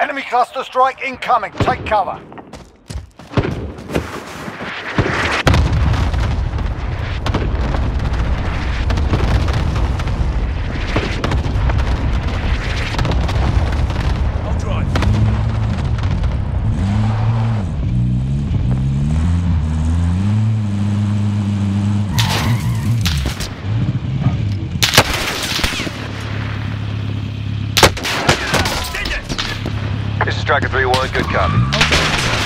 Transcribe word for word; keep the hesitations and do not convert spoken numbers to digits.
Enemy cluster strike incoming. Take cover. I'll drive. This is Striker three one, good copy.